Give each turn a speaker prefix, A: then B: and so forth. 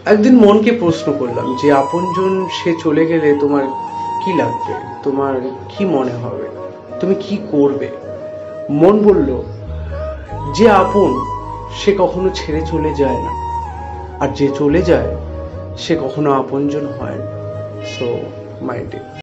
A: একদিন মনকে প্রশ্ন করলাম যে আপনজন সে চলে গেলে তোমার কি লাগবে, তোমার কি মনে হবে, তুমি কি করবে? মন বলল যে আপন সে কখনো ছেড়ে চলে যায় না, আর যে চলে যায় সে কখনো আপনজন হয় না। সো মাইন্ড ইট।